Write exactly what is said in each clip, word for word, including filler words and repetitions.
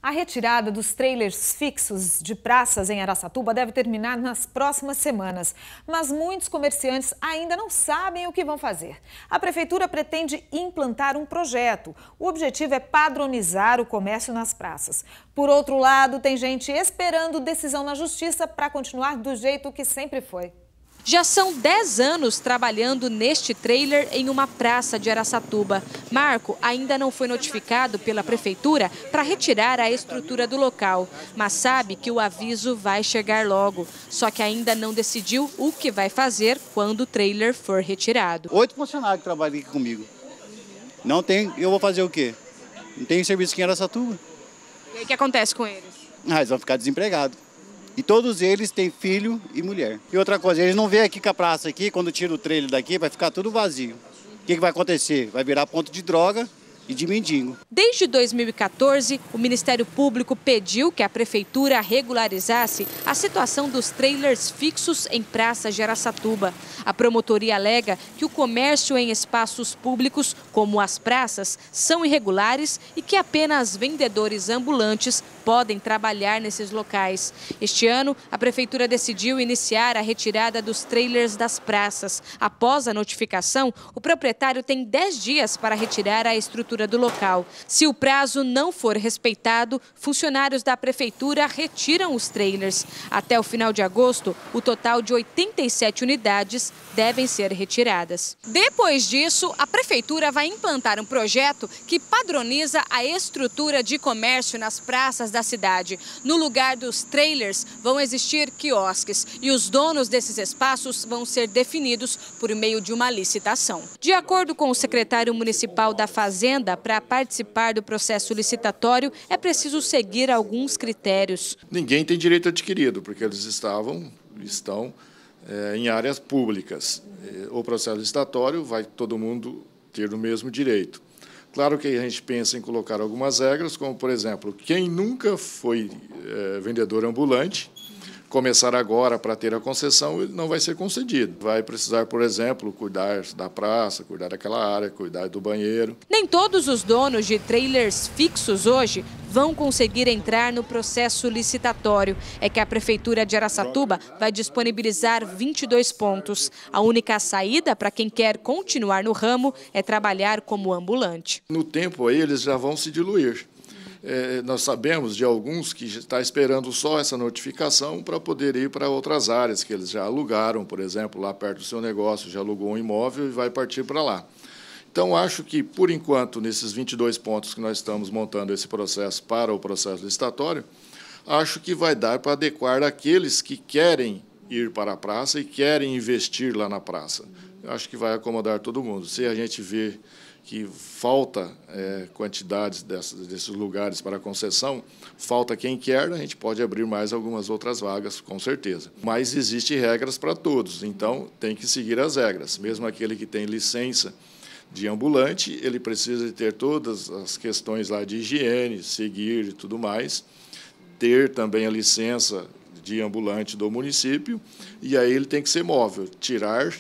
A retirada dos trailers fixos de praças em Araçatuba deve terminar nas próximas semanas. Mas muitos comerciantes ainda não sabem o que vão fazer. A prefeitura pretende implantar um projeto. O objetivo é padronizar o comércio nas praças. Por outro lado, tem gente esperando decisão na justiça para continuar do jeito que sempre foi. Já são dez anos trabalhando neste trailer em uma praça de Araçatuba. Marco ainda não foi notificado pela prefeitura para retirar a estrutura do local, mas sabe que o aviso vai chegar logo. Só que ainda não decidiu o que vai fazer quando o trailer for retirado. Oito funcionários que trabalham aqui comigo. Não tem, eu vou fazer o quê? Não tem serviço aqui em Araçatuba. E aí o que acontece com eles? Ah, eles vão ficar desempregados. E todos eles têm filho e mulher. E outra coisa, eles não vêm aqui com a praça aqui, quando tira o trailer daqui, vai ficar tudo vazio. O que, que vai acontecer? Vai virar ponto de droga e de mendigo. Desde dois mil e quatorze, o Ministério Público pediu que a prefeitura regularizasse a situação dos trailers fixos em praças de Araçatuba. A promotoria alega que o comércio em espaços públicos, como as praças, são irregulares e que apenas vendedores ambulantes podem trabalhar nesses locais. Este ano, a prefeitura decidiu iniciar a retirada dos trailers das praças. Após a notificação, o proprietário tem dez dias para retirar a estrutura do local. Se o prazo não for respeitado, funcionários da prefeitura retiram os trailers. Até o final de agosto, o total de oitenta e sete unidades devem ser retiradas. Depois disso, a prefeitura vai implantar um projeto que padroniza a estrutura de comércio nas praças da cidade. No lugar dos trailers, vão existir quiosques e os donos desses espaços vão ser definidos por meio de uma licitação. De acordo com o secretário municipal da Fazenda, para participar do processo licitatório, é preciso seguir alguns critérios. Ninguém tem direito adquirido, porque eles estavam, estão é, em áreas públicas. O processo licitatório vai todo mundo ter o mesmo direito. Claro que a gente pensa em colocar algumas regras, como, por exemplo, quem nunca foi é, vendedor ambulante, começar agora para ter a concessão, ele não vai ser concedido. Vai precisar, por exemplo, cuidar da praça, cuidar daquela área, cuidar do banheiro. Nem todos os donos de trailers fixos hoje vão conseguir entrar no processo licitatório. É que a Prefeitura de Araçatuba vai disponibilizar vinte e dois pontos. A única saída para quem quer continuar no ramo é trabalhar como ambulante. No tempo aí eles já vão se diluir. É, nós sabemos de alguns que está esperando só essa notificação para poder ir para outras áreas que eles já alugaram, por exemplo, lá perto do seu negócio, já alugou um imóvel e vai partir para lá. Então, acho que, por enquanto, nesses vinte e dois pontos que nós estamos montando esse processo para o processo licitatório, acho que vai dar para adequar aqueles que querem ir para a praça e querem investir lá na praça. Eu acho que vai acomodar todo mundo. Se a gente vê que falta é, quantidades dessas, desses lugares para concessão, falta quem quer, a gente pode abrir mais algumas outras vagas, com certeza. Mas existem regras para todos, então tem que seguir as regras. Mesmo aquele que tem licença de ambulante, ele precisa ter todas as questões lá de higiene, seguir e tudo mais, ter também a licença de ambulante do município, e aí ele tem que ser móvel, tirar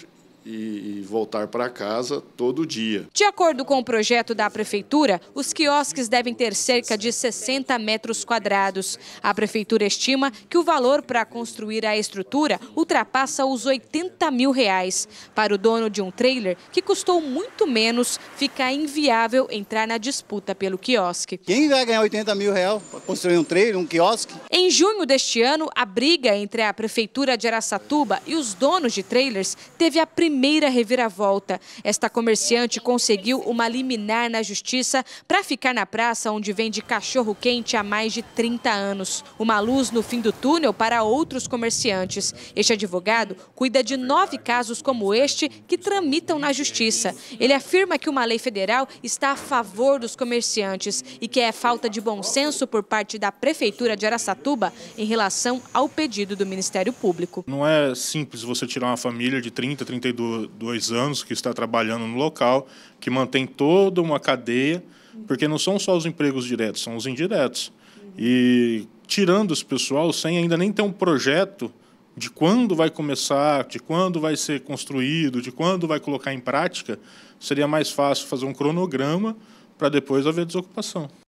e voltar para casa todo dia. De acordo com o projeto da Prefeitura, os quiosques devem ter cerca de sessenta metros quadrados. A Prefeitura estima que o valor para construir a estrutura ultrapassa os oitenta mil reais. Para o dono de um trailer, que custou muito menos, fica inviável entrar na disputa pelo quiosque. Quem vai ganhar oitenta mil reais para construir um trailer, um quiosque? Em junho deste ano, a briga entre a Prefeitura de Araçatuba e os donos de trailers teve a primeira primeira reviravolta. Esta comerciante conseguiu uma liminar na justiça para ficar na praça onde vende cachorro-quente há mais de trinta anos. Uma luz no fim do túnel para outros comerciantes. Este advogado cuida de nove casos como este que tramitam na justiça. Ele afirma que uma lei federal está a favor dos comerciantes e que é falta de bom senso por parte da Prefeitura de Araçatuba em relação ao pedido do Ministério Público. Não é simples você tirar uma família de trinta, trinta e dois anos que está trabalhando no local, que mantém toda uma cadeia, porque não são só os empregos diretos, são os indiretos. E tirando esse pessoal sem ainda nem ter um projeto de quando vai começar, de quando vai ser construído, de quando vai colocar em prática, seria mais fácil fazer um cronograma para depois haver desocupação.